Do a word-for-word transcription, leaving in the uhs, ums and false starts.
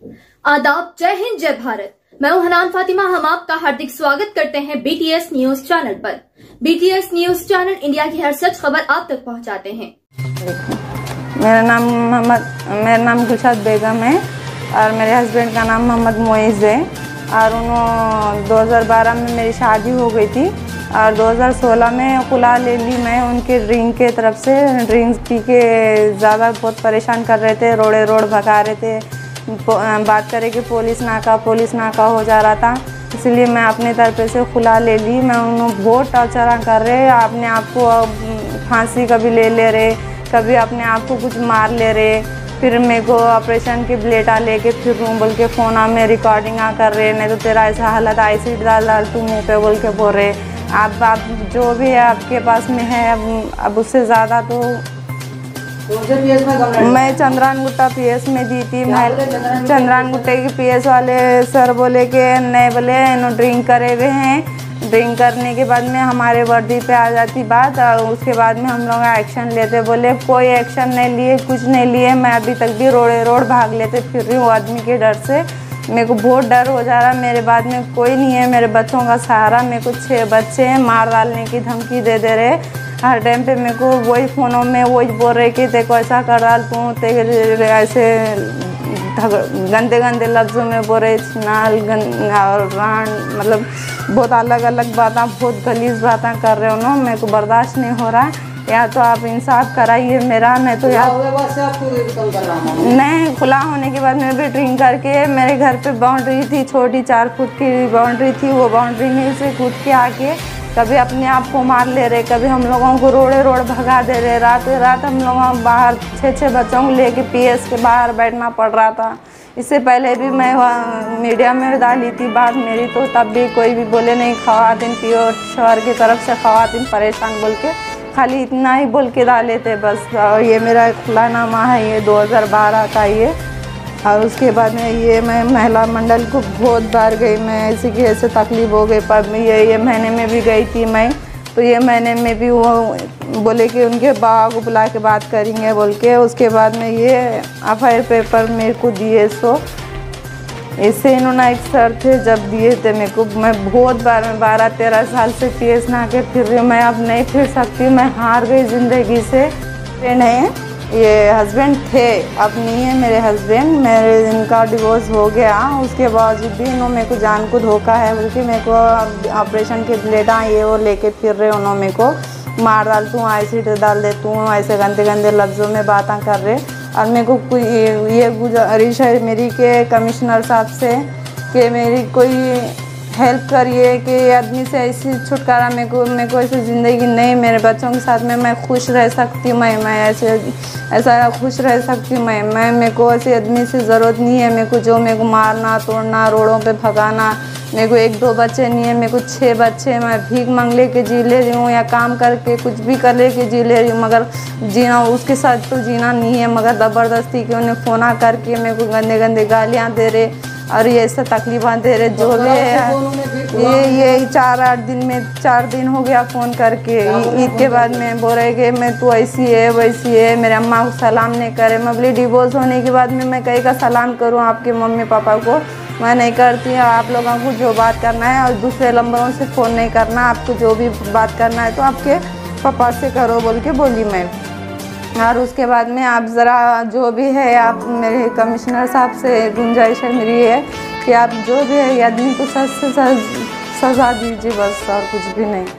आदाब, जय हिंद, जय भारत। मैं हूं हनान फातिमा। हम आपका हार्दिक स्वागत करते हैं बीटीएस न्यूज चैनल पर। बीटीएस न्यूज चैनल इंडिया की हर सच खबर आप तक पहुंचाते हैं। मेरा नाम मोहम्मद मेरा नाम गुलशाद बेगम है और मेरे हस्बैंड का नाम मोहम्मद मोइज़ है। और उन्होंने दो हज़ार बारह में मेरी शादी हो गई थी और दो हज़ार सोलह में खुला ले ली मैं उनके ड्रिंक के तरफ से। ड्रिंक्स पी के ज़्यादा बहुत परेशान कर रहे थे, रोड़े रोड भगा रहे थे, बात करे कि पुलिस नाका पुलिस नाका हो जा रहा था। इसलिए मैं अपने तरफ से खुला ले ली। मैं उन्होंने बहुत टॉर्चर कर रहे, अपने आप को फांसी कभी ले ले रहे, कभी अपने आप को कुछ मार ले रहे। फिर मेरे को ऑपरेशन की ब्लेटा लेके फिर रूम बोल के फ़ोन आ में रिकॉर्डिंग आ कर रहे, नहीं तो तेरा ऐसा हालत ऐसे डाल डाल तू मुँह पे बोल के बोल रहे। आप आप जो भी है आपके पास में है, अब अब उससे ज़्यादा तो मैं चंद्रान गुट्टा पीएस में दी थी। मैं चंद्रान गुट्टे के पीएस वाले सर बोले कि नहीं, बोले इन्होंने ड्रिंक करे हुए हैं। ड्रिंक करने के बाद में हमारे वर्दी पे आ जाती बात और उसके बाद में हम लोग एक्शन लेते। बोले कोई एक्शन नहीं लिए, कुछ नहीं लिए। मैं अभी तक भी रोड़े रोड भाग लेते फिर रही हूँ आदमी के डर से। मेरे को बहुत डर हो जा रहा। मेरे बाद में कोई नहीं है, मेरे बच्चों का सहारा। मेरे को छः बच्चे हैं, मार डालने की धमकी दे दे रहे हर टाइम पे। मेरे को वही फ़ोनों में वही बोल रहे कि देखो ऐसा कर डाल तू, ते ऐसे गंदे गंदे लफ्ज़ों में बोल रहे, नाल और रान, मतलब बहुत अलग अलग बातें, बहुत गलीज़ बातें कर रहे उन्होंने। मेरे को बर्दाश्त नहीं हो रहा। या तो आप इंसाफ कराइए मेरा, नहीं तो यार नहीं। खुला होने के बाद मैं भी ड्रिंक करके, मेरे घर पे बाउंड्री थी छोटी, चार फुट की बाउंड्री थी। वो बाउंड्री में से कूद के आके कभी अपने आप को मार ले रहे, कभी हम लोगों को रोड़े रोड भगा दे रहे। रात रात हम लोगों बाहर छः छः बच्चों को लेके पीएस के बाहर बैठना पड़ रहा था। इससे पहले भी मैं मीडिया में डाली थी बात मेरी, तो तब भी कोई भी बोले नहीं। ख़वातीन पीओ शहर की तरफ से ख़वातीन परेशान बोल के खाली इतना ही बोल के डाले थे बस। और ये मेरा खुलानामा है, ये दो हज़ार बारह का ये। और उसके बाद में ये मैं महिला मंडल को बहुत बार गई, मैं ऐसे की ऐसे तकलीफ़ हो गई। पर ये ये महीने में भी गई थी मैं, तो ये महीने में भी वो बोले कि उनके बाबा को बुला के बात करेंगे बोल के। उसके बाद में ये एफ आई आर पेपर मेरे को दिए। सो इससे इन्होंने एक सर थे जब दिए थे मेरे को। मैं बहुत बार में बारह तेरह साल से पीएस ना के फिर रही हूँ। मैं अब नहीं फिर सकती, मैं हार गई ज़िंदगी से। नहीं, ये हस्बैंड थे, अब नहीं है मेरे हस्बैंड। मेरे इनका डिवोर्स हो गया, उसके बावजूद भी इन्होंने मेरे को जान को धोखा है बल्कि मेरे को ऑपरेशन के ब्लेटा ये वो लेके फिर रहे। उन्होंने मेरे को मार डाल तू, ऐसे डाल दे तू, ऐसे गंदे गंदे लफ्ज़ों में बातें कर रहे। और मेरे को कोई ये गुजारिश है मेरी के कमिश्नर साहब से कि मेरी कोई हेल्प करिए कि आदमी से ऐसी छुटकारा। मेरे को मेरे को ऐसी ज़िंदगी नहीं, मेरे बच्चों के साथ में मैं खुश रह सकती हूँ। मैं मैं ऐसे ऐसा खुश रह सकती हूँ। मैं मैं मेरे को ऐसे आदमी से ज़रूरत नहीं है। मेरे को जो मेरे को मारना तोड़ना, रोडों पे भगाना। मेरे को एक दो बच्चे नहीं है, मेरे को छः बच्चे। मैं भीख मांग ले के जी ले रही हूँ या काम करके कुछ भी कर ले के जी ले रही हूँ, मगर जीना उसके साथ तो जीना नहीं है। मगर ज़बरदस्ती के उन्हें फ़ोन करके मेरे को गंदे गंदे गालियाँ दे रहे और ये ऐसा तकलीफ़ दे रहे। जो भी है ये ये चार आठ दिन में चार दिन हो गया फ़ोन करके। ईद के बाद में बोल रहे कि मैं तू ऐसी है वैसी है, मेरे अम्मा को सलाम नहीं करे। मैं बोली डिवोर्स होने के बाद में मैं कहीं का सलाम करूँ आपके मम्मी पापा को? मैं नहीं करती। आप लोगों को जो बात करना है और दूसरे नंबरों से फ़ोन नहीं करना। आपको जो भी बात करना है तो आपके पापा से करो बोल के बोली मैं। और उसके बाद में आप ज़रा जो भी है, आप मेरे कमिश्नर साहब से गुंजाइश है मेरी है कि आप जो भी है आदमी को सज़ा दीजिए बस, और कुछ भी नहीं।